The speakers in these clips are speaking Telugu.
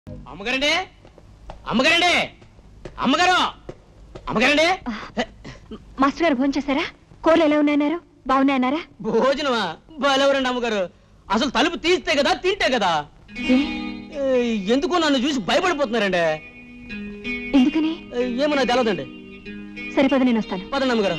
అమ్మగారండి, అమ్మగారండి, అమ్మగారు, అమ్మగారండి. మాస్టర్ గారు భోజనం చేశారా? కూరలు ఎలా ఉన్నాయన్నారు? బాగున్నాయన్నారా? భోజనమా? బాలేవరండి అమ్మగారు. అసలు తలుపు తీస్తే కదా తింటే కదా. ఎందుకో నన్ను చూసి భయపడిపోతున్నారండి. ఎందుకని? ఏమో నాకు తెలవదండి. సరిపద, నేను వస్తాను. పదండి అమ్మగారు.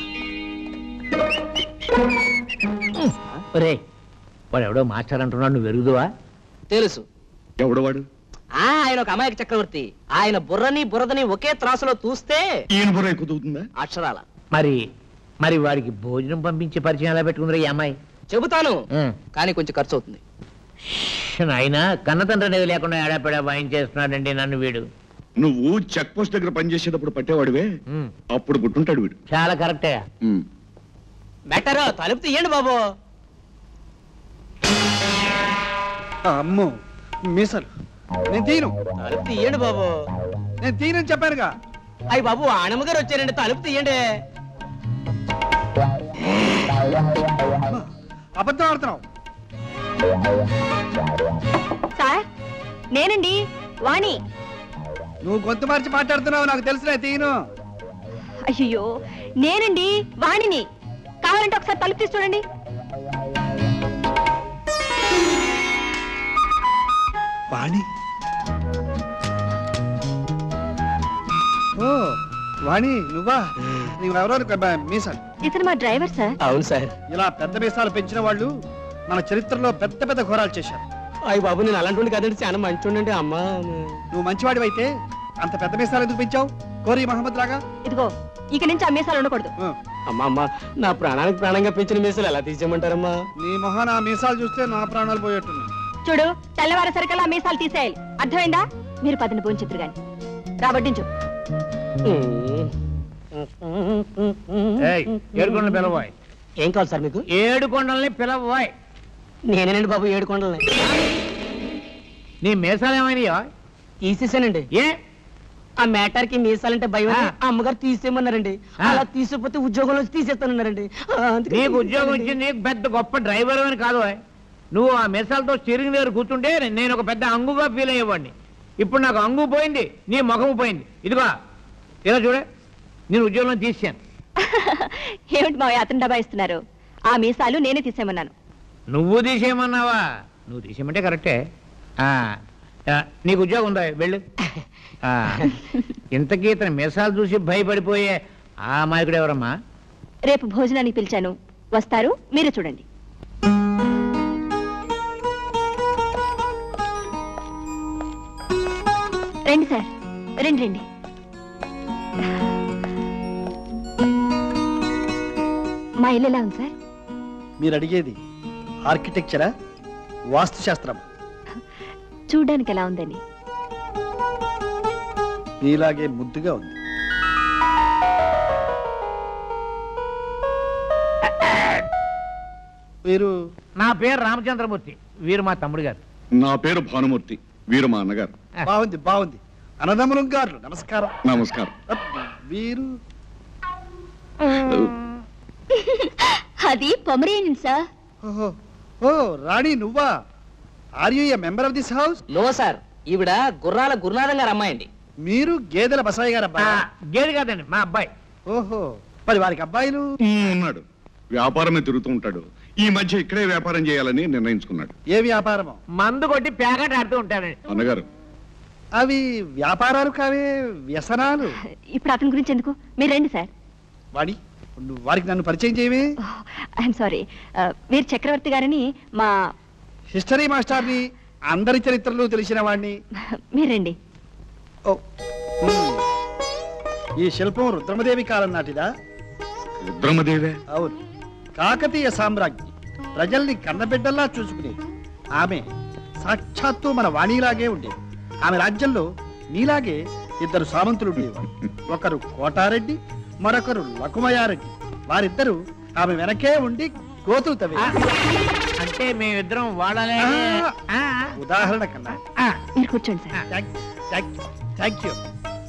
ఒరే, వాడు ఎవడో మాస్టర్ అంటున్నాడు, నువ్వు ఎరుగుదువా? తెలుసు. ఎవడు వాడు? ఆయన ఒక అమాయక చక్రవర్తి. ఆయన బుర్రని బురదని ఒకే త్రాసులో తూస్తే ఈయన బుర్ర ఎక్కువ తూగుతుందా? అక్షరాల. మరి వాడికి భోజనం పంపించే పరిచయం ఎలా పెట్టుకుందిరా ఈ అమ్మాయి? చెబుతాను, కానీ కొంచెం ఖర్చు అవుతుంది. ఆయన కన్న తండ్రి అనేది లేకుండా ఏడాపెడా వాయించేస్తున్నాడండి నన్ను వీడు. నువ్వు చెక్ పోస్ట్ దగ్గర పనిచేసేటప్పుడు పట్టేవాడివే, అప్పుడు పుట్టుంటాడు వీడు. చాలా కరెక్టే. బెటర్ తలుపు తీయండి బాబు. అమ్మో మీసలు, నేను తీను. తలుపు తీయండి బాబు. నేను తీనని చెప్పానుగా. అయ్యి బాబు, ఆనమ్మ గారు వచ్చారండి, తలుపు తీయండి. అబద్ధం ఆడుతున్నావు. సార్, నేనండి వాణి. నువ్వు గొంతు మార్చి మాట్లాడుతున్నావు, నాకు తెలిసిన తీను. అయ్యో, నేనండి వాణిని. కావాలంటే ఒకసారి తలుపు తీసి చూడండి. వాణి? ఓ వాణి, నువ్వా? నువ్వెవరో మీసాలు. ఇతను మా డ్రైవర్ సార్. అవును సార్. ఇలా పెద్ద మీసాలు పెంచిన వాళ్ళు మన చరిత్రలో పెద్ద పెద్ద ఘోరాలు చేశారు. అయ్యి బాబు, నేను అలాంటి కదండి, చాలా మంచి అమ్మా. నువ్వు మంచివాడివైతే అంత పెద్ద మీసాలు ఎందుకు పెంచావు? కోరి మహమ్మద్ లాగా. ఇదిగో, ఇక నుంచి ఆ మీసాలు ఉండకూడదు. అమ్మా అమ్మా, నా ప్రాణానికి ప్రాణంగా పెంచిన మీసాలు ఎలా తీసేయమంటారమ్మా? నీ మొహన ఆ మీసాలు చూస్తే నా ప్రాణాలు పోయేట్టున్నాయి. చూడు, తెల్లవారేసరికల్లా మీసాలు తీసేయాలి, అర్థమైందా? మీరు పదని భోంచిత్రు గాని రాబట్టించు. ఏడుకొండలు పిలవాయ్. ఏం కావాలి సార్ మీకు? 7 కొండల్ని పిలవాయ్. నేనేనండి బాబు 7 కొండలని. నీ మీసాలు ఏమైనాయో? తీసేసానండి. ఏ? ఆ మ్యాటర్ కి మీసాలంటే భయం. అమ్మగారు తీసేయమన్నారండి. అలా తీసేపోతే ఉద్యోగంలో తీసేస్తానన్నారండి. నీకు ఉద్యోగం ఇచ్చి నీకు పెద్ద గొప్ప డ్రైవర్ అని కాదు. నువ్వు ఆ మీసాలతో స్టీరింగ్ దగ్గర కూర్చుంటే నేను ఒక పెద్ద అంగుగా ఫీల్ అయ్యేవాడిని. ఇప్పుడు నాకు అంగు పోయింది, నీ ముఖం పోయింది. ఇదిగో ఇలా చూడే, నేను ఉద్యోగంలో తీసాను. ఏమిటి మా అతను డబ్బా ఇస్తున్నారు? ఆ మీసాలు నేనే తీసేయమన్నాను. నువ్వు తీసేయమన్నావా? నువ్వు తీసేయమంటే కరెక్టే. నీకు ఉద్యోగం ఉందా? వెళ్ళు. ఇంతకీ ఇతను మీసాలు చూసి భయపడిపోయే ఆ అమాయకుడు ఎవరమ్మా? రేపు భోజనానికి పిలిచాను, వస్తారు, మీరే చూడండి. రండి సార్, రండి రండి. మా ఇల్లు ఎలా ఉంది సార్? మీరు అడిగేది ఆర్కిటెక్చరా, వాస్తుశాస్త్రం? చూడ్డానికి ఎలా ఉందని. నీలాగే ముద్దుగా ఉంది. వీరు? నా పేరు రామచంద్రమూర్తి, వీరు మా తమ్ముడు గారు. నా పేరు భానుమూర్తి, వీరు మా అన్నగారు. బాగుంది బాగుంది. అన్నదమ్ములం గారు నమస్కారం. నమస్కారం. వీరు? అది పొమరేనియన్ సార్. ఓ రాణి, నువ్వా? Are you a member of this house? No sir, ఈవిడ గుర్రాల గురునాథం గారు అమ్మాయండి. మీరు గేదెల బసాయి గారు అబ్బాయి? గేదె కాదండి, మా అబ్బాయి. ఓహో, మరి వారికి అబ్బాయిలు? ఉన్నాడు, వ్యాపారమే తిరుగుతూ ఉంటాడు. ఈ మధ్య ఇక్కడే వ్యాపారం చేయాలని నిర్ణయించుకున్నాడు. ఏ వ్యాపారమో? మందు కొట్టి ప్యాకెట్ ఆడుతూ ఉంటాడండి. అన్నగారు, అవి వ్యాపారాలు కావే, వ్యసనాలు. ఇప్పుడు అతని గురించి ఎందుకు, మీరు రండి సార్. వాడి వారికి నన్ను పరిచయం చేయవే? ఐఎమ్ సారీ, వీరు చక్రవర్తి గారని మా హిస్టరీ మాస్టర్ని, అందరి చరిత్రలు తెలిసిన వాడిని. మీరండి. ఓ, ఈ శిల్పం రుద్రమదేవి కాలం నాటిదా? రుద్రమదేవే? అవును, కాకతీయ సామ్రాజ్ఞి. ప్రజల్ని కన్నబిడ్డల్లా చూసుకునేది ఆమె. సాక్షాత్తు మన వాణిలాగే ఉండేది. ఆమె రాజ్యంలో నీలాగే 2 సామంతులు ఉండేవారు. ఒకరు కోటారెడ్డి, మరొకరు లకుమయారెడ్డి. వారిద్దరూ ఆమె వెనకే ఉండి గోతులు తవ్వే. అంటే మేమిద్దరం వాడాలి. ఉదాహరణ కన్నా. మీరు కూర్చోండి సార్. Thank you.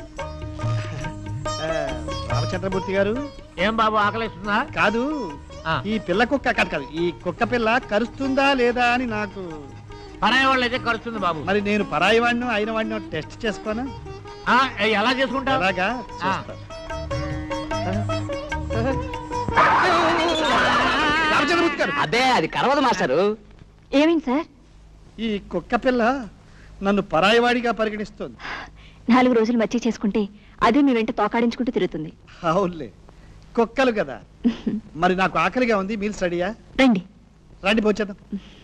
రామచంద్రమూర్తి గారు. ఏం బాబు, ఆకలిస్తుందా? కాదు, ఈ పిల్ల కుక్క కాదు, ఈ కుక్క పిల్ల కరుస్తుందా లేదా అని నాకు. పరాయి వాళ్ళు అయితే ఖర్చుంది బాబు. మరి నేను పరాయి వాడినో అయిన వాడినో టెస్ట్ చేసుకోనా? ఎలా చేసుకుంటా? అలాగా రామచంద్రమూర్తి గారు. అదే అది కరవదు మాస్టారు. ఏమైంది సార్? ఈ కుక్క పిల్ల నన్ను పరాయివాడిగా పరిగణిస్తోంది. 4 రోజులు మచ్చి చేసుకుంటే అదే మీ వెంట తోకాడించుకుంటూ తిరుగుతుంది. అవునులే, కుక్కలు కదా. మరి నాకు ఆకలిగా ఉంది, మీల్స్ రెడీయా? రండి రండి పోచేద్దాం.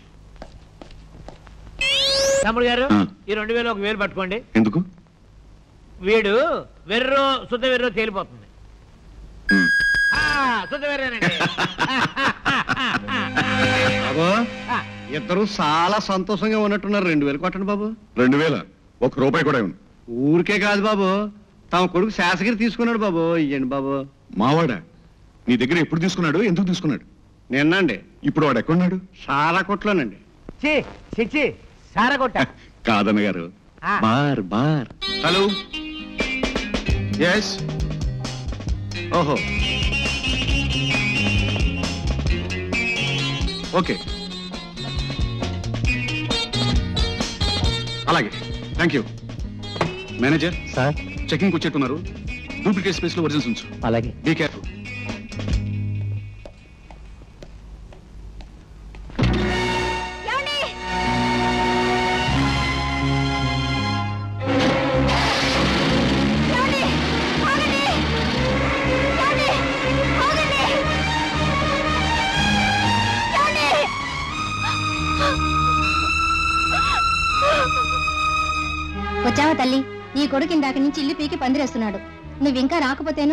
తమ్ముడు గారు ఈ 2000 ఒక 1000 పట్టుకోండి. ఎందుకు? వీడు వెర్రో శుద్ధ వెర్రో తేలిపోతుంది. శుద్ధ వెర్రేనండి. బాబు ఇద్దరు చాలా సంతోషంగా ఉన్నట్టున్నారు. 2000 కొట్టండి బాబు. 2000 ₹1 కూడా ఇవ్వను. ఊరికే కాదు బాబు, తమ కొడుకు శాసగిరి తీసుకున్నాడు బాబు. ఇయ్యండి బాబు. మావాడా? నీ దగ్గర ఎప్పుడు తీసుకున్నాడు? ఎందుకు తీసుకున్నాడు? నిన్నండి. ఇప్పుడు వాడు ఎక్కడున్నాడు? సారా కొట్లోనండి. చిచ్చి సారా కొట్ట కాదన్న గారు. Bar bar. హలో. ఎస్. ఓహో ఓకే, అలాగే. Thank you. Manager sir, checking వచ్చేట్టున్నారు. డూప్లికేట్ స్పేస్ లో ఒరిజినల్స్ ఉంచు. అలాగే. Be careful. వచ్చావా తల్లి? నీ కొడుకు ఇందాక నుంచి ఇల్లు పీకి పందిరేస్తున్నాడు. నువ్వింకా రాకపోతేను.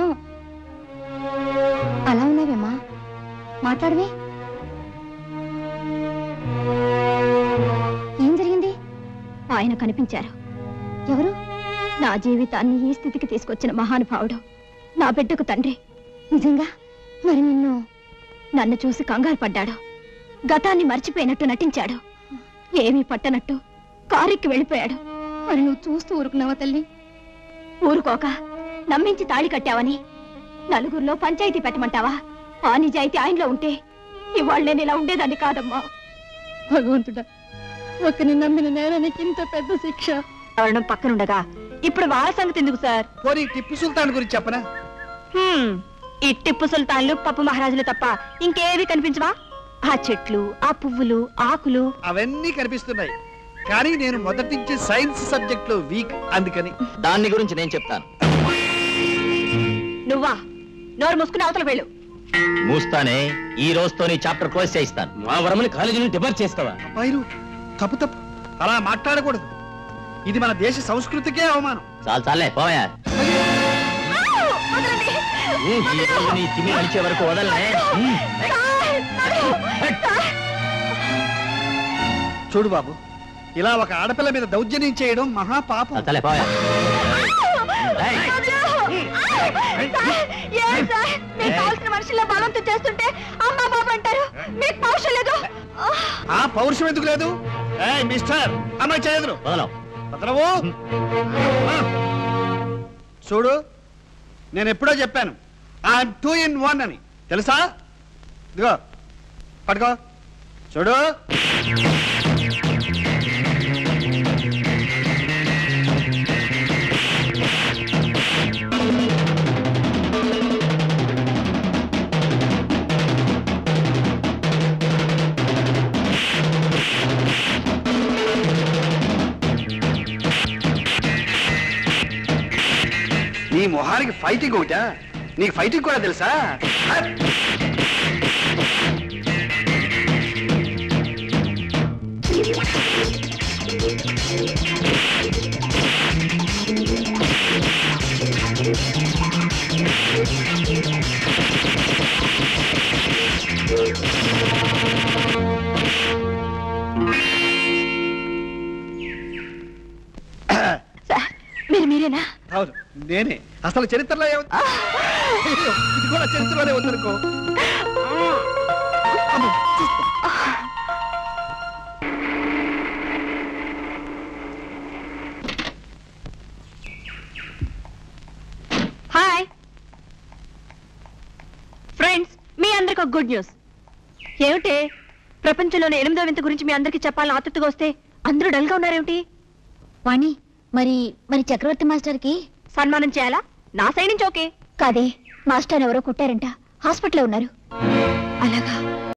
అలా ఉన్నావేమ్మా, మాట్లాడవే. ఏం జరిగింది? ఆయన కనిపించారు. ఎవరు? నా జీవితాన్ని ఈ స్థితికి తీసుకొచ్చిన మహానుభావుడు, నా బిడ్డకు తండ్రి. నిజంగా? మరి నన్ను చూసి కంగారు పడ్డాడు. గతాన్ని మర్చిపోయినట్టు నటించాడు. ఏమీ పట్టనట్టు కారెక్కి వెళ్ళిపోయాడు. మరి నువ్వు చూస్తూ ఊరుకున్నావా తల్లి? ఊరుకోక నమ్మించి తాళి కట్టావని నలుగురిలో పంచాయతీ పెట్టమంటావా? ఆ నిజాయితీ ఆయనలో ఉంటే ఇవాళ నేను ఇలా ఉండేదాన్ని కాదమ్మా. భగవంతుడా, ఒకరిని నమ్మిన నేరానికి ఇంత పెద్ద శిక్ష. ఎవరడం పక్కనుండగా ఇప్పుడు వాళ్ళ సంగతి ఎందుకు సార్? పోనీ టిప్పు సుల్తాన్ గురించి చెప్పనా? ఈ టిప్పు సుల్తాన్లు పప్పు మహారాజులు తప్ప ఇంకేవి కనిపించవా? ఆ చెట్లు, ఆ పువ్వులు, ఆకులు అవన్నీ కనిపిస్తున్నాయి. కానీ నేను మొదటి నుంచి సైన్స్ సబ్జెక్ట్ లో వీక్, అందుకని. దాన్ని గురించి నేను చెప్తాను. నువ్వా? నోరు మూసుకుని అవతల వెళ్ళు. మూస్తానే. ఈ రోజుతో నీ చాప్టర్ క్లోజ్ చేయిస్తాను. మా వరమని కాలేజీ నుండి డిబార్ చేస్తావా? అబ్బాయిలు తప్పు తప్పు, అలా మాట్లాడకూడదు. ఇది మన దేశ సంస్కృతికే అవమానం. చాలే పోయా. నీ తిమి అడిచే వరకు వదలనే. చూడు బాబు, ఇలా ఒక ఆడపిల్ల మీద దౌర్జన్యం చేయడం మహాపాపం. చాలే పోయా. మనుషుల్లో బలవంతం చేస్తుంటే అమ్మా బాబు అంటారు. మీకు పౌరుషం లేదు. ఆ పౌరుషం ఎందుకు లేదు? మిస్టర్, అమ్మాయి చేయదురు. వదలవు. చూడు, నేను ఎప్పుడో చెప్పాను ఐఎమ్ 2 in 1 అని, తెలుసా? ఇదిగో పట్టుకో. చూడు, నీ మొహానికి ఫైటింగ్ ఒకటా? నీకు ఫైటింగ్ కూడా తెలుసా? మీరేనా? అవును, నేనే. అసలు చరిత్రలో ఏముంది? ఇది కూడా చరిత్రలోనే ఉందనుకో. హాయ్ ఫ్రెండ్స్, మీ అందరికి ఒక గుడ్ న్యూస్. ఏమిటే? ప్రపంచంలోని 8వ వింత గురించి మీ అందరికి చెప్పాలని ఆతృతగా వస్తే అందరూ డల్ గా ఉన్నారేమిటి? వాణి, మరి మరి చక్రవర్తి మాస్టర్ కి సన్మానం చేయాలా? నా సైడ్ నుంచి ఓకే. కాదే, మాస్టర్ ఎవరో కుట్టారంట, హాస్పిటల్లో ఉన్నారు. అలాగా?